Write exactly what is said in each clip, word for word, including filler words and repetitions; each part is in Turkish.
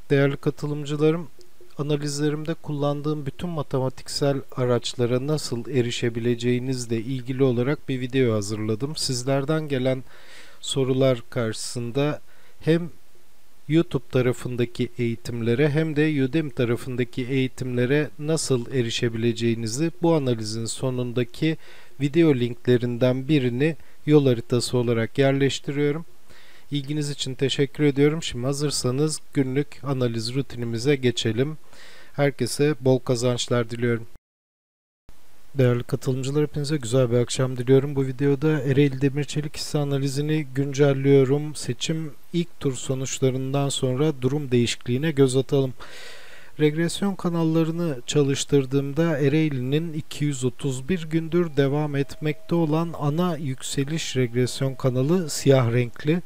Değerli katılımcılarım, analizlerimde kullandığım bütün matematiksel araçlara nasıl erişebileceğinizle ilgili olarak bir video hazırladım. Sizlerden gelen sorular karşısında hem YouTube tarafındaki eğitimlere hem de Udemy tarafındaki eğitimlere nasıl erişebileceğinizi bu analizin sonundaki video linklerinden birini yol haritası olarak yerleştiriyorum. İlginiz için teşekkür ediyorum. Şimdi hazırsanız günlük analiz rutinimize geçelim. Herkese bol kazançlar diliyorum. Değerli katılımcılar, hepinize güzel bir akşam diliyorum. Bu videoda Ereğli Demirçelik hisse analizini güncelliyorum. Seçim ilk tur sonuçlarından sonra durum değişikliğine göz atalım. Regresyon kanallarını çalıştırdığımda Ereğli'nin iki yüz otuz bir gündür devam etmekte olan ana yükseliş regresyon kanalı siyah renkli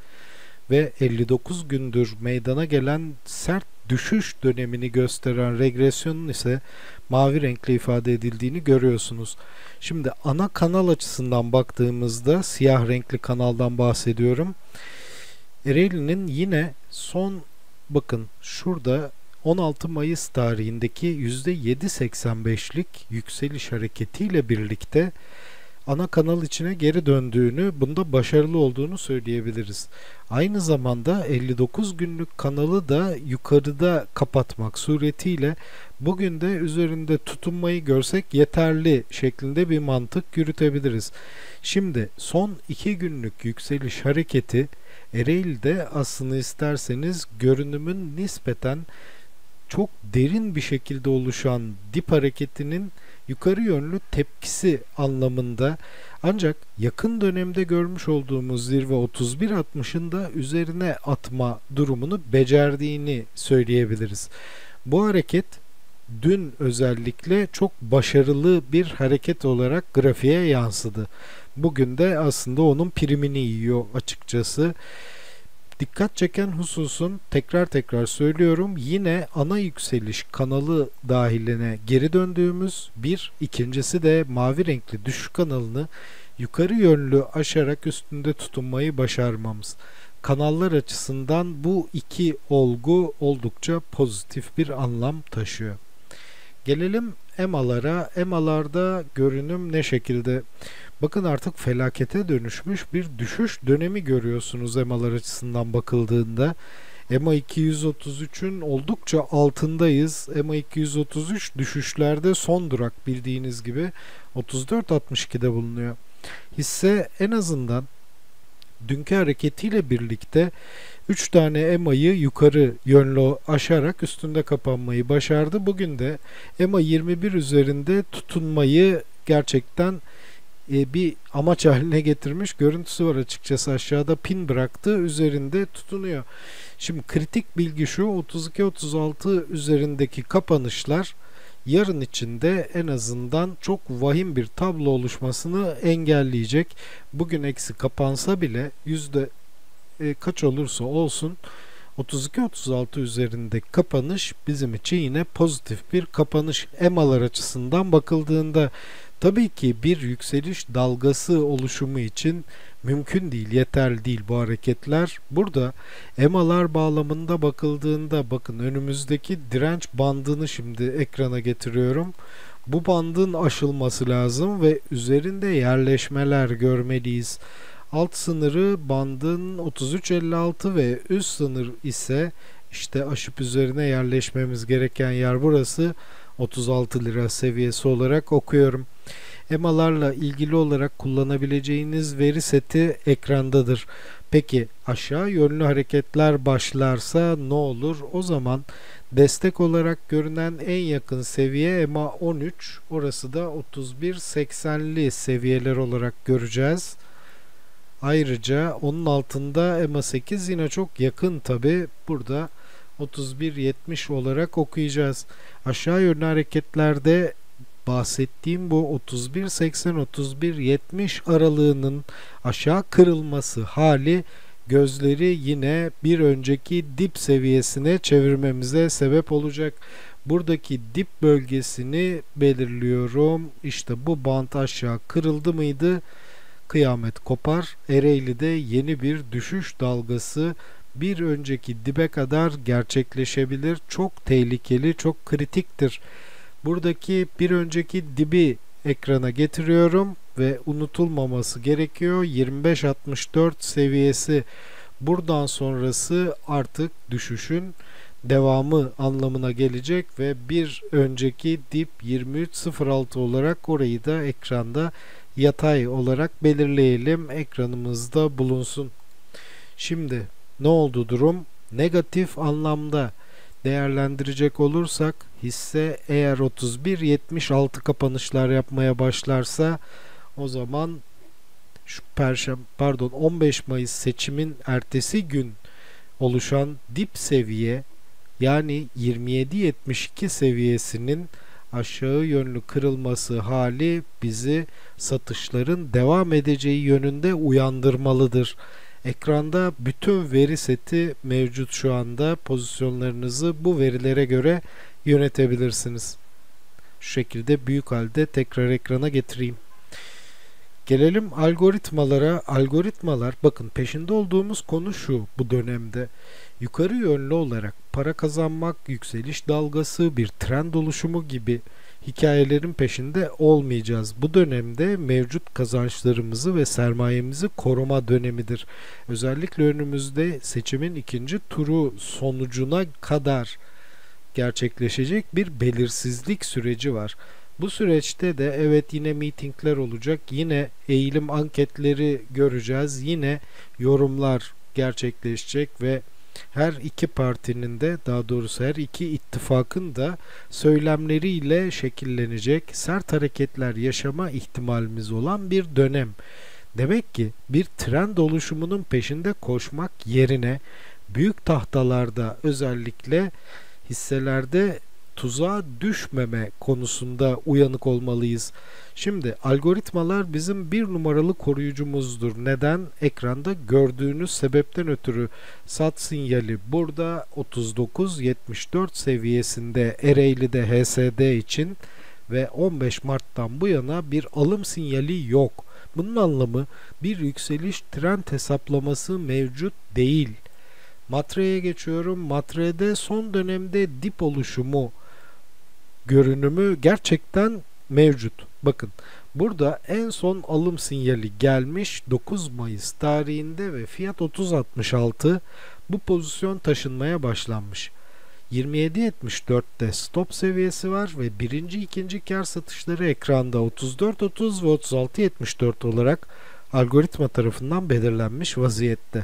ve elli dokuz gündür meydana gelen sert düşüş dönemini gösteren regresyonun ise mavi renkle ifade edildiğini görüyorsunuz. Şimdi ana kanal açısından baktığımızda siyah renkli kanaldan bahsediyorum. Ereğli'nin yine son, bakın şurada on altı Mayıs tarihindeki yüzde yedi virgül seksen beşlik yükseliş hareketiyle birlikte ana kanal içine geri döndüğünü, bunda başarılı olduğunu söyleyebiliriz. Aynı zamanda elli dokuz günlük kanalı da yukarıda kapatmak suretiyle bugün de üzerinde tutunmayı görsek yeterli şeklinde bir mantık yürütebiliriz. Şimdi son iki günlük yükseliş hareketi Ereğli'de aslında isterseniz görünümün nispeten çok derin bir şekilde oluşan dip hareketinin yukarı yönlü tepkisi anlamında, ancak yakın dönemde görmüş olduğumuz zirve otuz bir altmışın da üzerine atma durumunu becerdiğini söyleyebiliriz. Bu hareket dün özellikle çok başarılı bir hareket olarak grafiğe yansıdı. Bugün de aslında onun primini yiyor açıkçası. Dikkat çeken hususun, tekrar tekrar söylüyorum, yine ana yükseliş kanalı dahiline geri döndüğümüz bir, ikincisi de mavi renkli düşüş kanalını yukarı yönlü aşarak üstünde tutunmayı başarmamız. Kanallar açısından bu iki olgu oldukça pozitif bir anlam taşıyor. Gelelim E M A'lara. E M A'larda görünüm ne şekilde? Bakın artık felakete dönüşmüş bir düşüş dönemi görüyorsunuz E M A'lar açısından bakıldığında. E M A iki yüz otuz üçün oldukça altındayız. E M A iki yüz otuz üç düşüşlerde son durak, bildiğiniz gibi otuz dört altmış ikide bulunuyor. Hisse en azından dünkü hareketiyle birlikte üç tane E M A'yı yukarı yönlü aşarak üstünde kapanmayı başardı. Bugün de E M A yirmi bir üzerinde tutunmayı gerçekten e, bir amaç haline getirmiş görüntüsü var açıkçası. Aşağıda pin bıraktı, üzerinde tutunuyor. Şimdi kritik bilgi şu: otuz iki otuz altı üzerindeki kapanışlar yarın içinde en azından çok vahim bir tablo oluşmasını engelleyecek. Bugün eksi kapansa bile yüzde e, kaç olursa olsun otuz iki otuz altı üzerindeki kapanış bizim için yine pozitif bir kapanış. E M A'lar açısından bakıldığında tabii ki bir yükseliş dalgası oluşumu için mümkün değil, yeterli değil bu hareketler. Burada E M A'lar bağlamında bakıldığında, bakın önümüzdeki direnç bandını şimdi ekrana getiriyorum. Bu bandın aşılması lazım ve üzerinde yerleşmeler görmeliyiz. Alt sınırı bandın otuz üç elli altı ve üst sınır ise işte aşıp üzerine yerleşmemiz gereken yer burası. otuz altı lira seviyesi olarak okuyorum. E M A'larla ilgili olarak kullanabileceğiniz veri seti ekrandadır. Peki aşağı yönlü hareketler başlarsa ne olur? O zaman destek olarak görünen en yakın seviye E M A on üç, orası da otuz bir seksenli seviyeler olarak göreceğiz. Ayrıca onun altında E M A sekiz yine çok yakın, tabi burada otuz bir yetmiş olarak okuyacağız. Aşağı yönlü hareketlerde bahsettiğim bu otuz bir seksen otuz bir yetmiş aralığının aşağı kırılması hali gözleri yine bir önceki dip seviyesine çevirmemize sebep olacak. Buradaki dip bölgesini belirliyorum. İşte bu bant aşağı kırıldı mıydı kıyamet kopar. Ereğli'de yeni bir düşüş dalgası bir önceki dibe kadar gerçekleşebilir. Çok tehlikeli, çok kritiktir. Buradaki bir önceki dibi ekrana getiriyorum ve unutulmaması gerekiyor. yirmi beş altmış dört seviyesi. Buradan sonrası artık düşüşün devamı anlamına gelecek ve bir önceki dip yirmi üç sıfır altı olarak orayı da ekranda yatay olarak belirleyelim. Ekranımızda bulunsun. Şimdi ne oldu durum? Negatif anlamda değerlendirecek olursak hisse eğer otuz bir yetmiş altı kapanışlar yapmaya başlarsa o zaman şu perşembe pardon on beş Mayıs seçimin ertesi gün oluşan dip seviye yani yirmi yedi yetmiş iki seviyesinin aşağı yönlü kırılması hali bizi satışların devam edeceği yönünde uyandırmalıdır. Ekranda bütün veri seti mevcut şu anda. Pozisyonlarınızı bu verilere göre yönetebilirsiniz. Şu şekilde büyük halde tekrar ekrana getireyim. Gelelim algoritmalara. Algoritmalar, bakın peşinde olduğumuz konu şu bu dönemde. Yukarı yönlü olarak para kazanmak, yükseliş dalgası, bir trend oluşumu gibi hikayelerin peşinde olmayacağız. Bu dönemde mevcut kazançlarımızı ve sermayemizi koruma dönemidir. Özellikle önümüzde seçimin ikinci turu sonucuna kadar gerçekleşecek bir belirsizlik süreci var. Bu süreçte de evet yine mitingler olacak, yine eğilim anketleri göreceğiz, yine yorumlar gerçekleşecek ve her iki partinin de, daha doğrusu her iki ittifakın da söylemleriyle şekillenecek sert hareketler yaşama ihtimalimiz olan bir dönem. Demek ki bir trend oluşumunun peşinde koşmak yerine büyük tahtalarda özellikle hisselerde tuzağa düşmeme konusunda uyanık olmalıyız. Şimdi algoritmalar bizim bir numaralı koruyucumuzdur. Neden? Ekranda gördüğünüz sebepten ötürü sat sinyali burada otuz dokuz yetmiş dört seviyesinde Ereğli'de H S D için ve on beş Mart'tan bu yana bir alım sinyali yok. Bunun anlamı bir yükseliş trend hesaplaması mevcut değil. Matre'ye geçiyorum. Matre'de son dönemde dip oluşumu görünümü gerçekten mevcut. Bakın burada en son alım sinyali gelmiş dokuz Mayıs tarihinde ve fiyat otuz altmış altı, bu pozisyon taşınmaya başlanmış. yirmi yedi yetmiş dörtte stop seviyesi var ve birinci ikinci kar satışları ekranda otuz dört otuz ve otuz altı yetmiş dört olarak algoritma tarafından belirlenmiş vaziyette.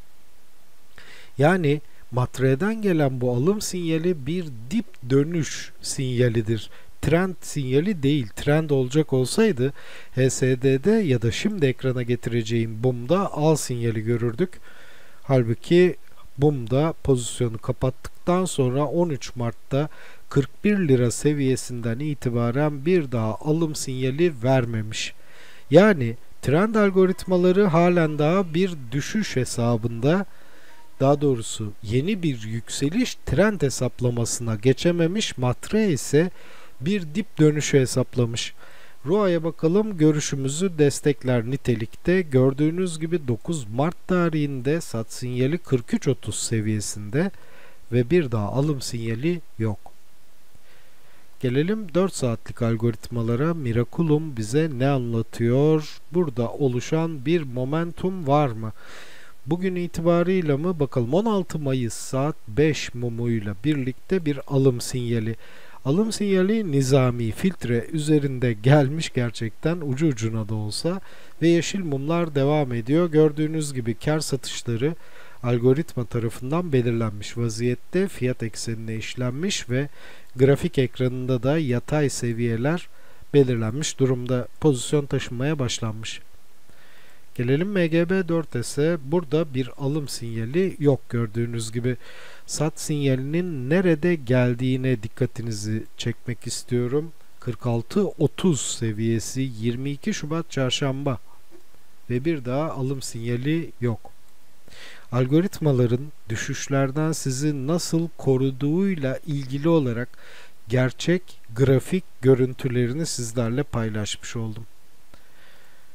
Yani Matre'den gelen bu alım sinyali bir dip dönüş sinyalidir. Trend sinyali değil. Trend olacak olsaydı H S D'de ya da şimdi ekrana getireceğim B U M'da al sinyali görürdük. Halbuki B U M'da pozisyonu kapattıktan sonra on üç Mart'ta kırk bir lira seviyesinden itibaren bir daha alım sinyali vermemiş. Yani trend algoritmaları halen daha bir düşüş hesabında, daha doğrusu yeni bir yükseliş trend hesaplamasına geçememiş. Matre ise bir dip dönüşü hesaplamış. R O A'ya bakalım, görüşümüzü destekler nitelikte. Gördüğünüz gibi dokuz Mart tarihinde sat sinyali kırk üç otuz seviyesinde ve bir daha alım sinyali yok. Gelelim dört saatlik algoritmalara. Miraculum bize ne anlatıyor? Burada oluşan bir momentum var mı? Bugün itibarıyla mı? Bakalım. on altı Mayıs saat beş mumuyla birlikte bir alım sinyali. Alım sinyali nizami filtre üzerinde gelmiş, gerçekten ucu ucuna da olsa, ve yeşil mumlar devam ediyor. Gördüğünüz gibi kar satışları algoritma tarafından belirlenmiş vaziyette, fiyat eksenine işlenmiş ve grafik ekranında da yatay seviyeler belirlenmiş durumda, pozisyon taşınmaya başlanmış. Gelelim M G B dört S'e. Burada bir alım sinyali yok gördüğünüz gibi. Sat sinyalinin nerede geldiğine dikkatinizi çekmek istiyorum. kırk altı otuz seviyesi, yirmi iki Şubat çarşamba ve bir daha alım sinyali yok. Algoritmaların düşüşlerden sizi nasıl koruduğuyla ilgili olarak gerçek grafik görüntülerini sizlerle paylaşmış oldum.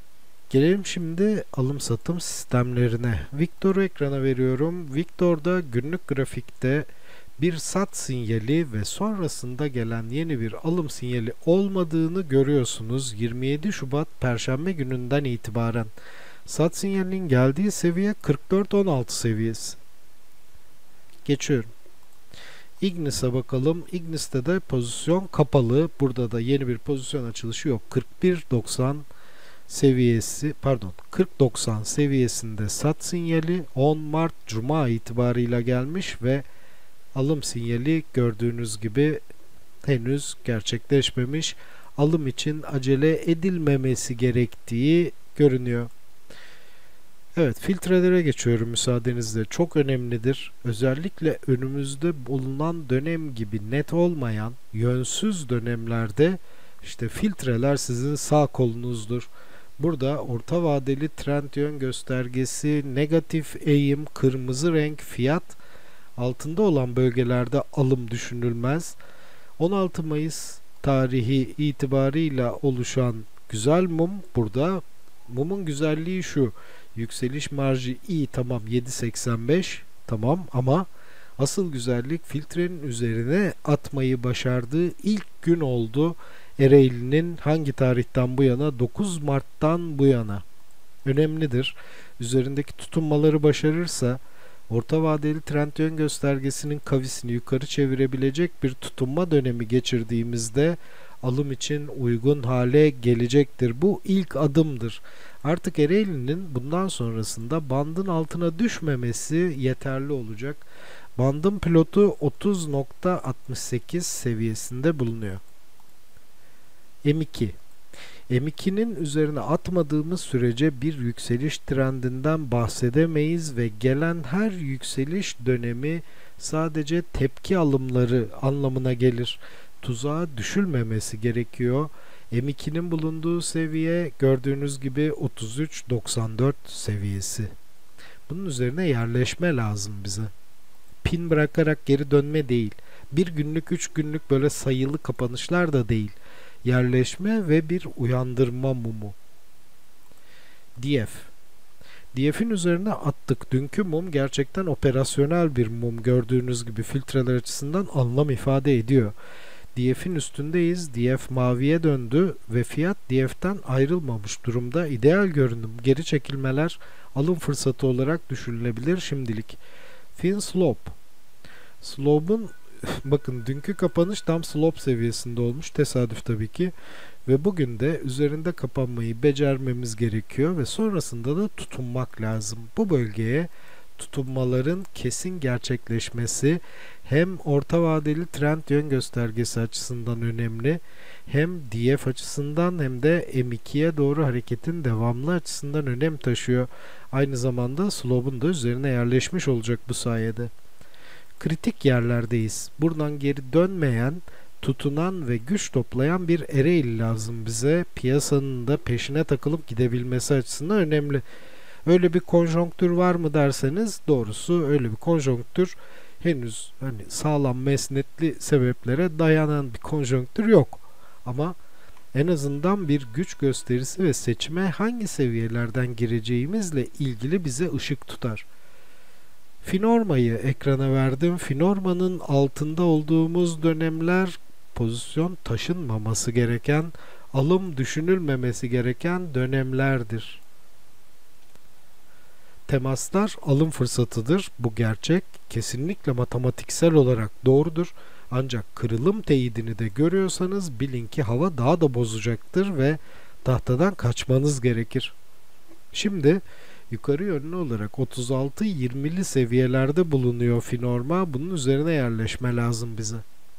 Gelelim şimdi alım satım sistemlerine. Victor'u ekrana veriyorum. Victor'da günlük grafikte bir sat sinyali ve sonrasında gelen yeni bir alım sinyali olmadığını görüyorsunuz. yirmi yedi Şubat Perşembe gününden itibaren sat sinyalinin geldiği seviye kırk dört on altı seviyesi. Geçiyorum. Ignis'e bakalım. Ignis'te de pozisyon kapalı. Burada da yeni bir pozisyon açılışı yok. kırk bir doksan seviyesi, pardon, kırk doksan seviyesinde sat sinyali on Mart Cuma itibarıyla gelmiş ve alım sinyali gördüğünüz gibi henüz gerçekleşmemiş. Alım için acele edilmemesi gerektiği görünüyor. Evet, filtrelere geçiyorum müsaadenizle. Çok önemlidir. Özellikle önümüzde bulunan dönem gibi net olmayan yönsüz dönemlerde işte filtreler sizin sağ kolunuzdur. Burada orta vadeli trend yön göstergesi, negatif eğim, kırmızı renk, fiyat altında olan bölgelerde alım düşünülmez. on altı Mayıs tarihi itibarıyla oluşan güzel mum burada. Mumun güzelliği şu: yükseliş marjı iyi, tamam, yedi seksen beş, tamam, ama asıl güzellik filtrenin üzerine atmayı başardığı ilk gün oldu. Ereğli'nin hangi tarihten bu yana? dokuz Mart'tan bu yana. Önemlidir. Üzerindeki tutunmaları başarırsa orta vadeli trend yön göstergesinin kavisini yukarı çevirebilecek bir tutunma dönemi geçirdiğimizde alım için uygun hale gelecektir. Bu ilk adımdır. Artık Ereğli'nin bundan sonrasında bandın altına düşmemesi yeterli olacak. Bandın pilotu otuz nokta altmış sekiz seviyesinde bulunuyor. M iki M iki'nin üzerine atmadığımız sürece bir yükseliş trendinden bahsedemeyiz ve gelen her yükseliş dönemi sadece tepki alımları anlamına gelir. Tuzağa düşülmemesi gerekiyor. M iki'nin bulunduğu seviye gördüğünüz gibi otuz üç doksan dört seviyesi. Bunun üzerine yerleşme lazım bize. Pin bırakarak geri dönme değil. Bir günlük, üç günlük böyle sayılı kapanışlar da değil. Yerleşme ve bir uyandırma mumu. D F. D F'in üzerine attık. Dünkü mum gerçekten operasyonel bir mum. Gördüğünüz gibi filtreler açısından anlam ifade ediyor. D F'in üstündeyiz. D F maviye döndü ve fiyat D F'ten ayrılmamış durumda. İdeal görünüm. Geri çekilmeler alım fırsatı olarak düşünülebilir şimdilik. Fin slope. Slope'un bakın dünkü kapanış tam slope seviyesinde olmuş. Tesadüf tabii ki. Ve bugün de üzerinde kapanmayı becermemiz gerekiyor ve sonrasında da tutunmak lazım. Bu bölgeye tutunmaların kesin gerçekleşmesi hem orta vadeli trend yön göstergesi açısından önemli, hem D F açısından hem de M iki'ye doğru hareketin devamlı açısından önem taşıyor. Aynı zamanda slope'un da üzerine yerleşmiş olacak bu sayede. Kritik yerlerdeyiz. Buradan geri dönmeyen, tutunan ve güç toplayan bir Ereğli lazım bize. Piyasanın da peşine takılıp gidebilmesi açısından önemli. Öyle bir konjonktür var mı derseniz, doğrusu öyle bir konjonktür henüz hani sağlam mesnetli sebeplere dayanan bir konjonktür yok. Ama en azından bir güç gösterisi ve seçime hangi seviyelerden gireceğimizle ilgili bize ışık tutar. Finorma'yı ekrana verdim. Finorma'nın altında olduğumuz dönemler pozisyon taşınmaması gereken, alım düşünülmemesi gereken dönemlerdir. Temaslar alım fırsatıdır. Bu gerçek. Kesinlikle matematiksel olarak doğrudur. Ancak kırılım teyidini de görüyorsanız bilin ki hava daha da bozacaktır ve tahtadan kaçmanız gerekir. Şimdi yukarı yönlü olarak otuz altı yirmili seviyelerde bulunuyor Finorma. Bunun üzerine yerleşme lazım bize.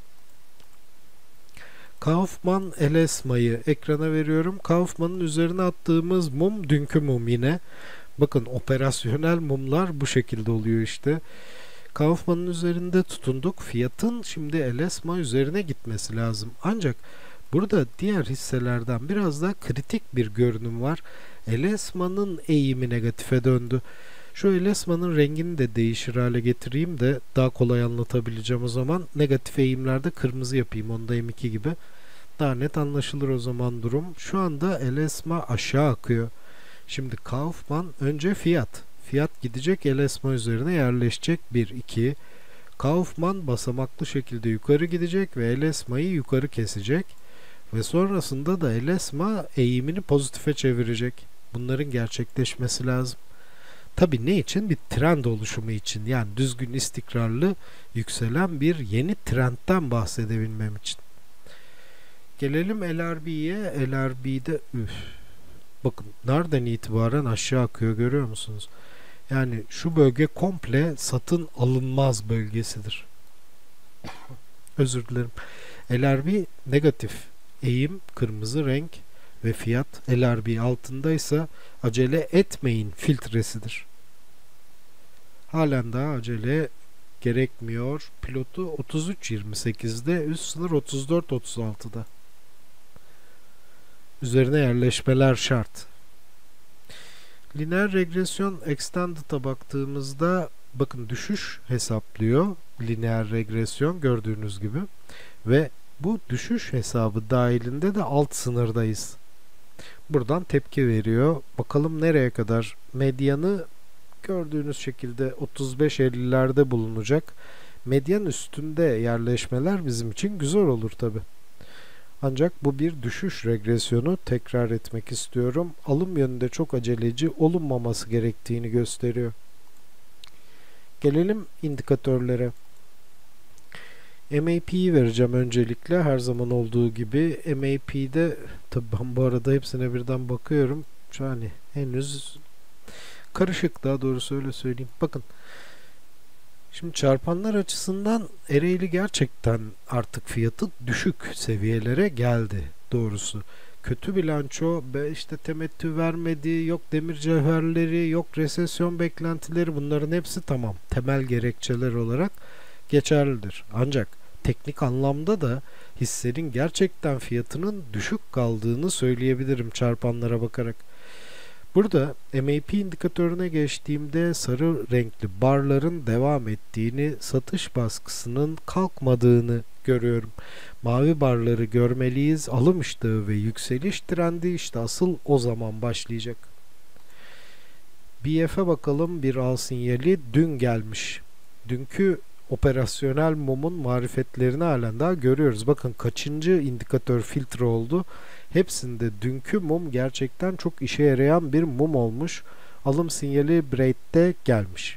Kaufman Elesma'yı ekrana veriyorum. Kaufman'ın üzerine attığımız mum dünkü mum yine. Bakın operasyonel mumlar bu şekilde oluyor işte. Kaufman'ın üzerinde tutunduk. Fiyatın şimdi Elesma üzerine gitmesi lazım. Ancak burada diğer hisselerden biraz daha kritik bir görünüm var. Elesma'nın eğimi negatife döndü. Şu Elesma'nın rengini de değişir hale getireyim de daha kolay anlatabileceğim o zaman. Negatif eğimlerde kırmızı yapayım. Onda M iki gibi. Daha net anlaşılır o zaman durum. Şu anda Elesma aşağı akıyor. Şimdi Kaufman önce fiyat. Fiyat gidecek el esma üzerine yerleşecek. bir iki. Kaufman basamaklı şekilde yukarı gidecek ve el esmayı yukarı kesecek. Ve sonrasında da el esma eğimini pozitife çevirecek. Bunların gerçekleşmesi lazım. Tabi ne için? Bir trend oluşumu için. Yani düzgün, istikrarlı yükselen bir yeni trendten bahsedebilmem için. Gelelim L R B'ye. L R B'de üf, bakın nereden itibaren aşağı akıyor, görüyor musunuz? Yani şu bölge komple satın alınmaz bölgesidir. Özür dilerim. L R B negatif. Eğim kırmızı renk ve fiyat L R B altındaysa acele etmeyin filtresidir. Halen daha acele gerekmiyor. Pilotu otuz üç yirmi sekizde, üst sınır otuz dört otuz altıda. Üzerine yerleşmeler şart. Lineer regresyon extended'a baktığımızda bakın düşüş hesaplıyor. Lineer regresyon gördüğünüz gibi ve bu düşüş hesabı dahilinde de alt sınırdayız. Buradan tepki veriyor. Bakalım nereye kadar? Medyanı gördüğünüz şekilde otuz beş ellilerde bulunacak. Medyan üstünde yerleşmeler bizim için güzel olur tabi. Ancak bu bir düşüş regresyonu, tekrar etmek istiyorum. Alım yönünde çok aceleci olunmaması gerektiğini gösteriyor. Gelelim indikatörlere. M A P'yi vereceğim öncelikle her zaman olduğu gibi. M A P'de tabi ben bu arada hepsine birden bakıyorum. Yani henüz karışık, daha doğrusu öyle söyleyeyim. Bakın. Şimdi çarpanlar açısından Ereğli gerçekten artık fiyatı düşük seviyelere geldi doğrusu. Kötü bilanço, işte temettü vermedi, yok demir cevherleri, yok resesyon beklentileri, bunların hepsi tamam. Temel gerekçeler olarak geçerlidir. Ancak teknik anlamda da hissenin gerçekten fiyatının düşük kaldığını söyleyebilirim çarpanlara bakarak. Burada M A P indikatörüne geçtiğimde sarı renkli barların devam ettiğini, satış baskısının kalkmadığını görüyorum. Mavi barları görmeliyiz. Alım iştahı ve yükseliş trendi işte asıl o zaman başlayacak. B F'e bakalım. Bir al sinyali dün gelmiş. Dünkü operasyonel mumun marifetlerini halen daha görüyoruz. Bakın kaçıncı indikatör filtre oldu. Hepsinde dünkü mum gerçekten çok işe yarayan bir mum olmuş. Alım sinyali Braid'de gelmiş.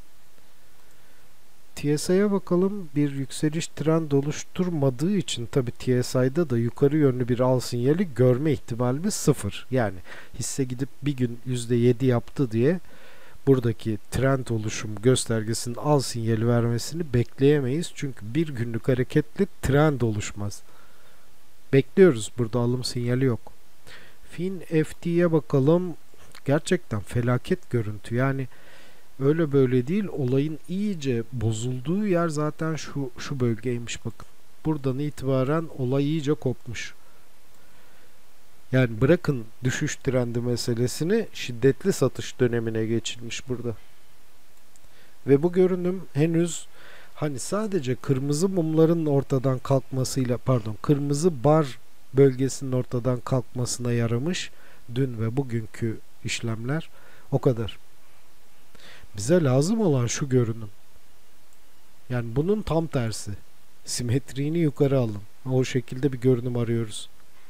T S I'ye bakalım. Bir yükseliş trend oluşturmadığı için tabi T S I'da da yukarı yönlü bir al sinyali görme ihtimalimiz sıfır. Yani hisse gidip bir gün yüzde yedi yaptı diye buradaki trend oluşum göstergesinin al sinyali vermesini bekleyemeyiz. Çünkü bir günlük hareketli trend oluşmaz. Bekliyoruz. Burada alım sinyali yok. Fin F T'ye bakalım. Gerçekten felaket görüntü. Yani öyle böyle değil. Olayın iyice bozulduğu yer zaten şu şu bölgeymiş bakın. Buradan itibaren olay iyice kopmuş. Yani bırakın düşüş trendi meselesini, şiddetli satış dönemine geçilmiş burada. Ve bu görünüm henüz hani sadece kırmızı mumların ortadan kalkmasıyla, pardon, kırmızı bar bölgesinin ortadan kalkmasına yaramış dün ve bugünkü işlemler, o kadar. Bize lazım olan şu görünüm. Yani bunun tam tersi. Simetriğini yukarı alın. O şekilde bir görünüm arıyoruz.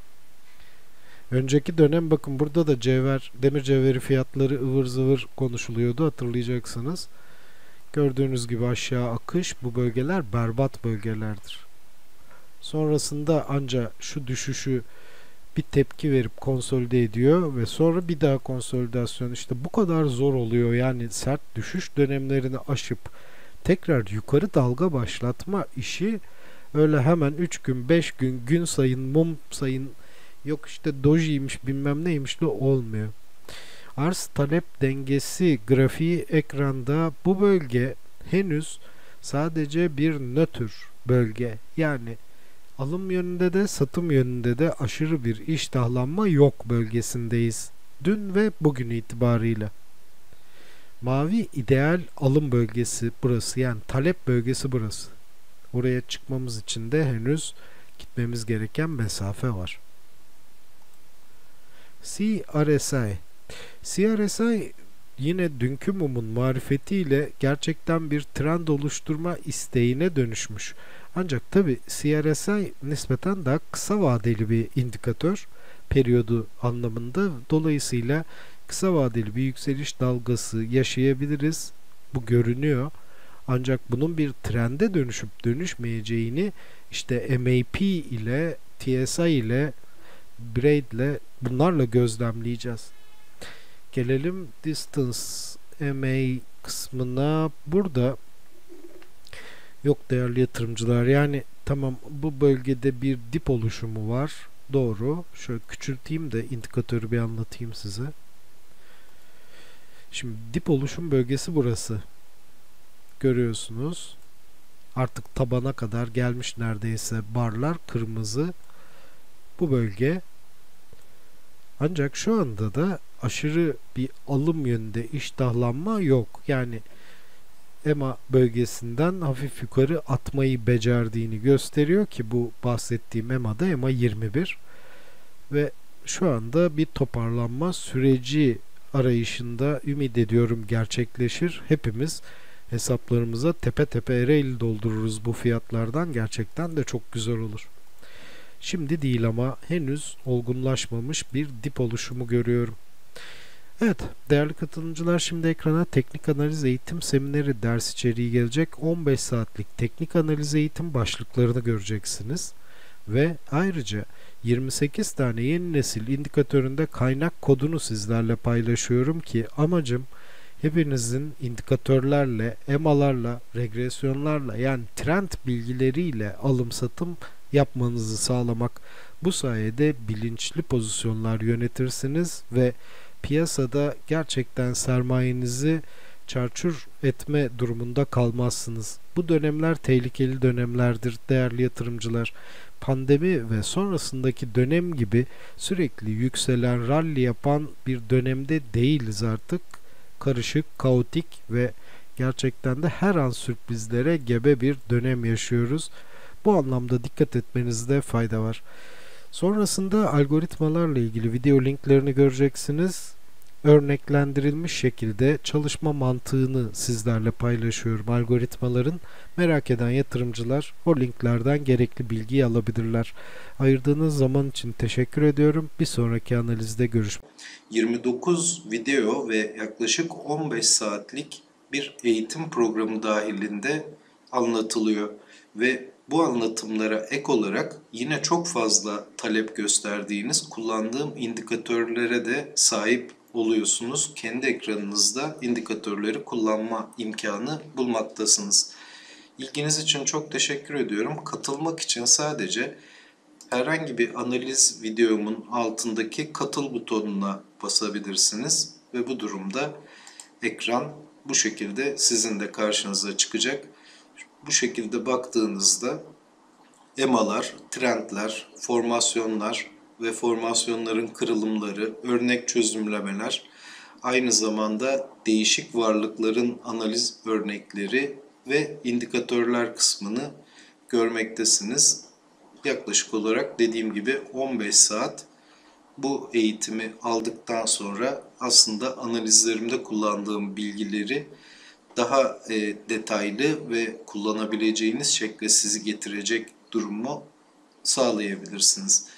Önceki dönem bakın burada da cevher, demir cevheri fiyatları ıvır zıvır konuşuluyordu, hatırlayacaksınız. Gördüğünüz gibi aşağı akış, bu bölgeler berbat bölgelerdir. Sonrasında ancak şu düşüşü bir tepki verip konsolide ediyor ve sonra bir daha konsolidasyon, işte bu kadar zor oluyor. Yani sert düşüş dönemlerini aşıp tekrar yukarı dalga başlatma işi öyle hemen üç gün beş gün gün sayın mum sayın yok işte dojiymiş bilmem neymiş de olmuyor. Arz talep dengesi grafiği ekranda, bu bölge henüz sadece bir nötr bölge. Yani alım yönünde de satım yönünde de aşırı bir iştahlanma yok bölgesindeyiz. Dün ve bugün itibarıyla. Mavi ideal alım bölgesi burası, yani talep bölgesi burası. Oraya çıkmamız için de henüz gitmemiz gereken mesafe var. C R S I. C R S I yine dünkü mumun marifetiyle gerçekten bir trend oluşturma isteğine dönüşmüş. Ancak tabi C R S I nispeten daha kısa vadeli bir indikatör periyodu anlamında. Dolayısıyla kısa vadeli bir yükseliş dalgası yaşayabiliriz. Bu görünüyor. Ancak bunun bir trende dönüşüp dönüşmeyeceğini işte M A P ile, T S I ile, Braid ile bunlarla gözlemleyeceğiz. Gelelim distance M A kısmına. Burada yok değerli yatırımcılar, yani tamam, bu bölgede bir dip oluşumu var. Doğru. Şöyle küçülteyim de indikatörü bir anlatayım size. Şimdi dip oluşum bölgesi burası. Görüyorsunuz. Artık tabana kadar gelmiş neredeyse barlar kırmızı. Bu bölge. Ancak şu anda da aşırı bir alım yönünde iştahlanma yok. Yani E M A bölgesinden hafif yukarı atmayı becerdiğini gösteriyor ki bu bahsettiğim E M A'da E M A yirmi bir ve şu anda bir toparlanma süreci arayışında, ümit ediyorum gerçekleşir. Hepimiz hesaplarımıza tepe tepe Ereğli doldururuz bu fiyatlardan, gerçekten de çok güzel olur. Şimdi değil ama henüz olgunlaşmamış bir dip oluşumu görüyorum. Evet değerli katılımcılar, şimdi ekrana teknik analiz eğitim semineri ders içeriği gelecek. on beş saatlik teknik analiz eğitim başlıklarını göreceksiniz. Ve ayrıca yirmi sekiz tane yeni nesil indikatöründe kaynak kodunu sizlerle paylaşıyorum ki amacım hepinizin indikatörlerle, E M A'larla, regresyonlarla, yani trend bilgileriyle alım satım yapmanızı sağlamak. Bu sayede bilinçli pozisyonlar yönetirsiniz ve piyasada gerçekten sermayenizi çarçur etme durumunda kalmazsınız. Bu dönemler tehlikeli dönemlerdir değerli yatırımcılar. Pandemi ve sonrasındaki dönem gibi sürekli yükselen, rally yapan bir dönemde değiliz artık. Karışık, kaotik ve gerçekten de her an sürprizlere gebe bir dönem yaşıyoruz. Bu anlamda dikkat etmenizde fayda var. Sonrasında algoritmalarla ilgili video linklerini göreceksiniz. Örneklendirilmiş şekilde çalışma mantığını sizlerle paylaşıyorum algoritmaların. Merak eden yatırımcılar o linklerden gerekli bilgiyi alabilirler. Ayırdığınız zaman için teşekkür ediyorum. Bir sonraki analizde görüşmek üzere. yirmi dokuz video ve yaklaşık on beş saatlik bir eğitim programı dahilinde anlatılıyor ve bu anlatımlara ek olarak yine çok fazla talep gösterdiğiniz kullandığım indikatörlere de sahip oluyorsunuz. Kendi ekranınızda indikatörleri kullanma imkanı bulmaktasınız. İlginiz için çok teşekkür ediyorum. Katılmak için sadece herhangi bir analiz videomun altındaki katıl butonuna basabilirsiniz ve bu durumda ekran bu şekilde sizin de karşınıza çıkacak. Bu şekilde baktığınızda E M A'lar, trendler, formasyonlar ve formasyonların kırılımları, örnek çözümlemeler, aynı zamanda değişik varlıkların analiz örnekleri ve indikatörler kısmını görmektesiniz. Yaklaşık olarak dediğim gibi on beş saat bu eğitimi aldıktan sonra aslında analizlerimde kullandığım bilgileri daha e, detaylı ve kullanabileceğiniz şekle sizi getirecek durumu sağlayabilirsiniz.